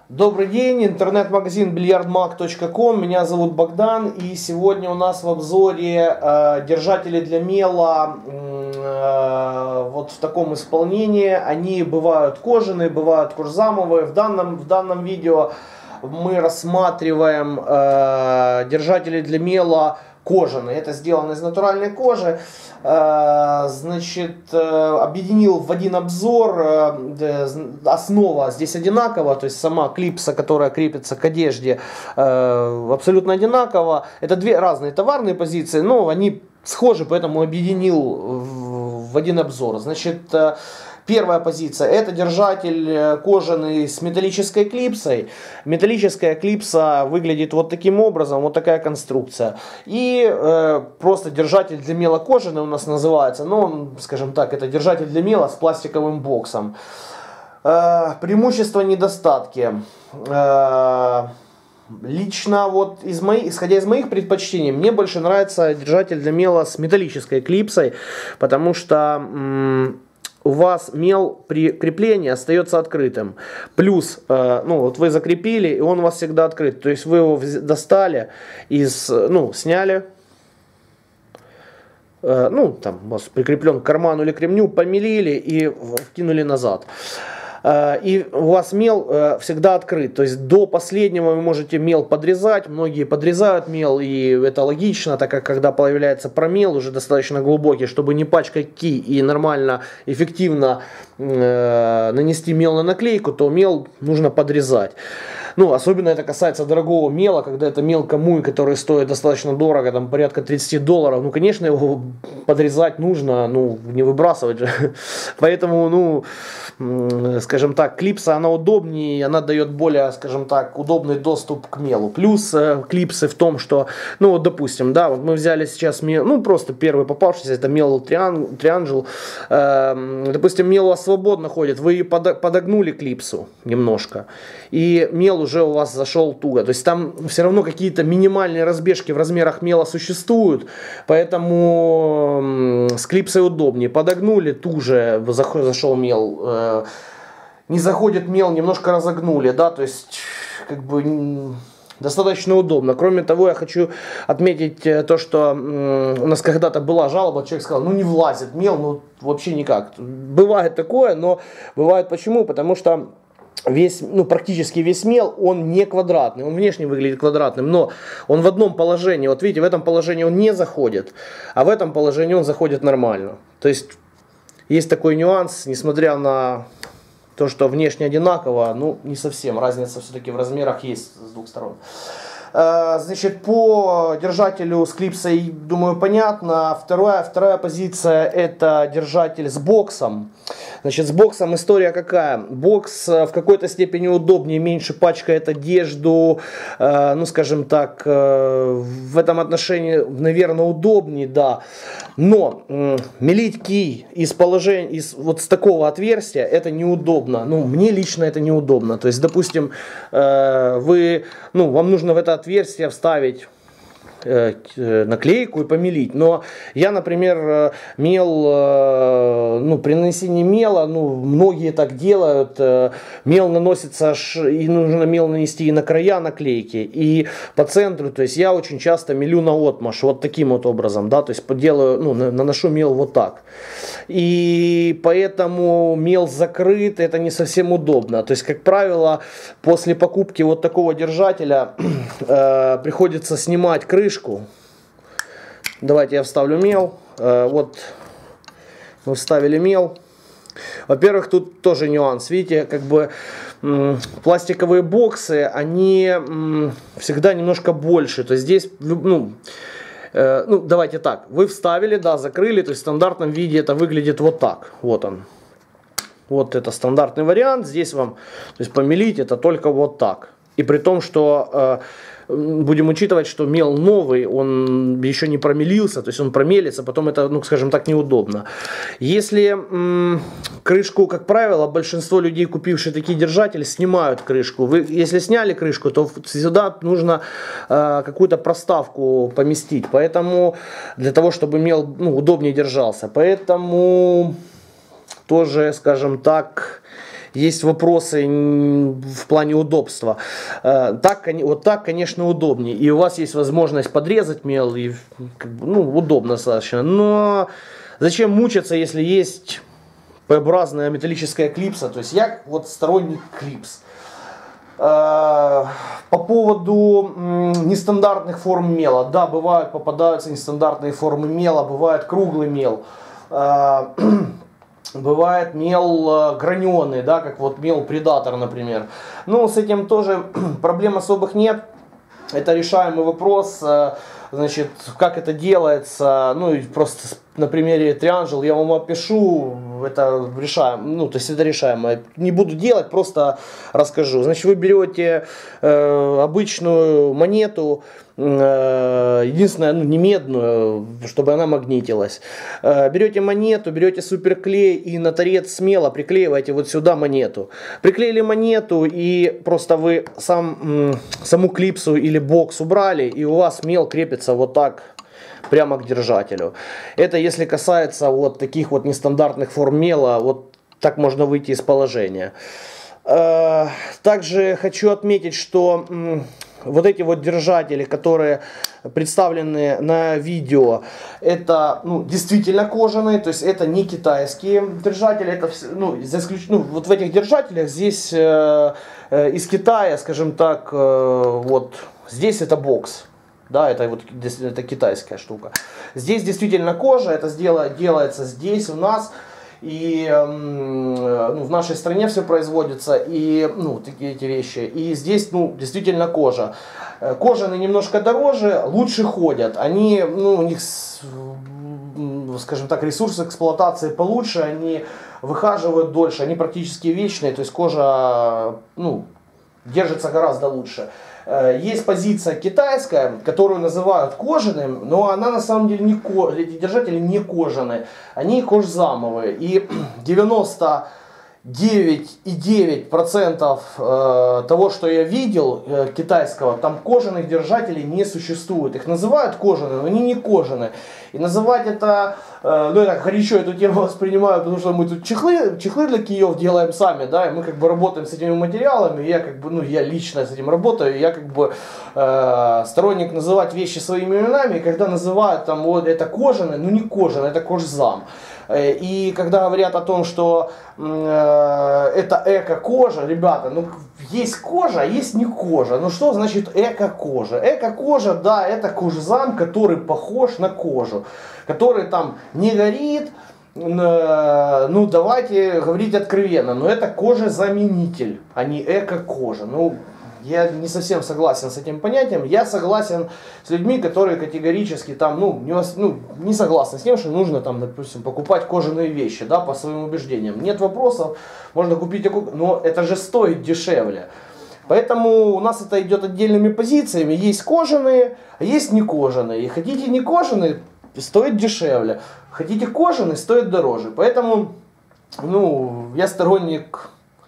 Добрый день, интернет-магазин billiardmag.com, меня зовут Богдан, и сегодня у нас в обзоре держатели для мела вот в таком исполнении. Они бывают кожаные, бывают курзамовые. В данном видео мы рассматриваем держатели для мела кожаные. Это сделано из натуральной кожи. Значит, объединил в один обзор. Основа здесь одинакова, то есть сама клипса, которая крепится к одежде, абсолютно одинакова. Это две разные товарные позиции, но они схожи, поэтому объединил в один обзор. Значит, первая позиция — это держатель кожаный с металлической клипсой. Металлическая клипса выглядит вот таким образом, вот такая конструкция. И просто держатель для мела кожаный у нас называется, но он, скажем так, это держатель для мела с пластиковым боксом. Преимущества, недостатки. Лично вот исходя из моих предпочтений, мне больше нравится держатель для мела с металлической клипсой, потому что у вас мел при креплении остается открытым. Плюс, ну вот вы закрепили, и он у вас всегда открыт. То есть вы его достали, сняли. Там у вас прикреплен к карману или к ремню, помелили и вкинули назад. И у вас мел всегда открыт, то есть до последнего вы можете мел подрезать, многие подрезают мел, и это логично, так как когда появляется промел уже достаточно глубокий, чтобы не пачкать ки и нормально, эффективно нанести мел на наклейку, то мел нужно подрезать. Ну, особенно это касается дорогого мела, когда это мел камуй, который стоит достаточно дорого, там порядка $30. Ну, конечно, его подрезать нужно, не выбрасывать же. Поэтому, скажем так, клипса, она удобнее, она дает более, скажем так, удобный доступ к мелу. Плюс клипсы в том, что, вот допустим, да, вот мы взяли сейчас мел, просто первый попавшийся, это мел Triangle. Допустим, мел у вас свободно ходит, вы подогнули клипсу немножко, и мел уже у вас зашел туго. То есть там все равно какие-то минимальные разбежки в размерах мела существуют, поэтому с клипсой удобнее. Подогнули, туже зашел мел, не заходит мел, немножко разогнули, да, то есть как бы достаточно удобно. Кроме того, я хочу отметить то, что у нас когда-то была жалоба, человек сказал, не влазит мел, вообще никак. Бывает такое, но бывает почему? Потому что практически весь мел, он не квадратный, он внешне выглядит квадратным, но он в одном положении, вот видите, в этом положении он не заходит, а в этом положении он заходит нормально. То есть такой нюанс, несмотря на то, что внешне одинаково, не совсем, разница все-таки в размерах есть с двух сторон. Значит, по держателю с клипсой, думаю, понятно. Вторая позиция — это держатель с боксом. Значит, с боксом история какая? Бокс в какой-то степени удобнее, меньше пачкает одежду, скажем так, в этом отношении, наверное, удобнее, да. Но мелить кий из вот с такого отверстия, это неудобно. Мне лично это неудобно. То есть, допустим, вам нужно в это отверстие вставить наклейку и помелить. Но я, например, при нанесении мела, многие так делают, мел наносится, и нужно мел нанести и на края наклейки, и по центру. То есть я очень часто мелю наотмашь, вот таким вот образом, да, то есть наношу мел вот так. И поэтому мел закрыт, это не совсем удобно. То есть, как правило, после покупки вот такого держателя приходится снимать крышку. Давайте я вставлю мел. Вот мы вставили мел. Во-первых, тут тоже нюанс. Видите, как бы пластиковые боксы, они всегда немножко больше. То есть здесь, давайте так. Вы вставили, да, закрыли. То есть в стандартном виде это выглядит вот так. Вот он. Вот это стандартный вариант. Здесь вам, то есть помелить это только вот так. И при том, что будем учитывать, что мел новый, он еще не промелился, то есть он промелится, потом это, скажем так, неудобно. Если крышку, как правило, большинство людей, купившие такие держатели, снимают крышку. Вы, если сняли крышку, то сюда нужно какую-то проставку поместить, поэтому для того, чтобы мел удобнее держался. Поэтому тоже, скажем так, есть вопросы в плане удобства. Вот так, конечно, удобнее. И у вас есть возможность подрезать мел, и как бы, ну, удобно достаточно. Но зачем мучиться, если есть П-образная металлическая клипса? То есть я вот сторонник клипс. По поводу нестандартных форм мела. Да, бывают, попадаются нестандартные формы мела, бывает круглый мел. Бывает мел граненый, да, как вот мел предатор, например. Ну, с этим тоже проблем особых нет. Это решаемый вопрос. Значит, как это делается, ну, и просто на примере Triangel я вам опишу, это решаем, ну, то есть это решаемо. Не буду делать, просто расскажу. Значит, вы берете обычную монету, единственное, ну, не медную, чтобы она магнитилась. Берете монету, берете суперклей и на торец смело приклеиваете вот сюда монету. Приклеили монету и просто вы саму клипсу или бокс убрали, и у вас мел крепится вот так прямо к держателю. Это если касается вот таких вот нестандартных форм мела, вот так можно выйти из положения. Также хочу отметить, что вот эти вот держатели, которые представлены на видео, это, ну, действительно кожаные, то есть это не китайские держатели, это, ну, вот в этих держателях здесь из Китая, скажем так, вот здесь это бокс. Да, это вот это китайская штука. Здесь действительно кожа, это делается здесь у нас. И ну, в нашей стране все производится, и ну, такие эти вещи. И здесь, ну, действительно кожа. Кожаные немножко дороже, лучше ходят. Они, ну, у них, скажем так, ресурс эксплуатации получше, они выхаживают дольше, они практически вечные, то есть кожа, ну, держится гораздо лучше. Есть позиция китайская, которую называют кожаным, но она на самом деле не эти держатели не кожаные, они кожзамовые. И 99,9% того, что я видел китайского, там кожаных держателей не существует. Их называют кожаные, но они не кожаные. И называть это, ну я так горячо эту тему воспринимаю, потому что мы тут чехлы для киев делаем сами, да, и мы как бы работаем с этими материалами, и я как бы, ну я лично с этим работаю, и я как бы сторонник называть вещи своими именами, и когда называют там вот это кожаное, ну не кожаное, это кожзам. И когда говорят о том, что это эко-кожа, ребята, ну есть кожа, а есть не кожа. Ну что значит эко-кожа? Эко-кожа, да, это кожзам, который похож на кожу, который там не горит, ну давайте говорить откровенно, но это кожезаменитель, а не эко-кожа. Ну, я не совсем согласен с этим понятием. Я согласен с людьми, которые категорически там, не согласны с тем, что нужно там, допустим, покупать кожаные вещи, да, по своим убеждениям. Нет вопросов, можно купить, но это же стоит дешевле. Поэтому у нас это идет отдельными позициями. Есть кожаные, а есть не кожаные. И хотите не кожаные, стоит дешевле. Хотите кожаные, стоит дороже. Поэтому, ну, я сторонник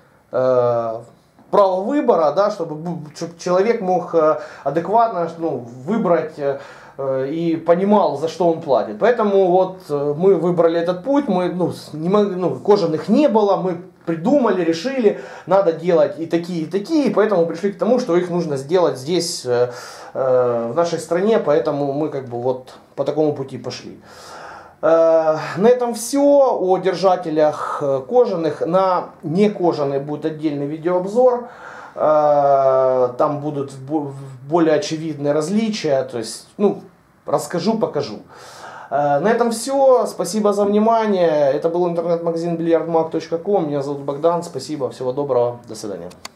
право выбора, да, чтобы человек мог адекватно, ну, выбрать и понимал, за что он платит. Поэтому вот мы выбрали этот путь, мы, кожаных не было, мы придумали, решили, надо делать и такие, поэтому пришли к тому, что их нужно сделать здесь, в нашей стране, поэтому мы как бы вот по такому пути пошли. На этом все. О держателях кожаных. На некожаные будет отдельный видеообзор. Там будут более очевидные различия. То есть, ну, расскажу, покажу. На этом все. Спасибо за внимание. Это был интернет-магазин billiardmag.com. Меня зовут Богдан. Спасибо. Всего доброго. До свидания.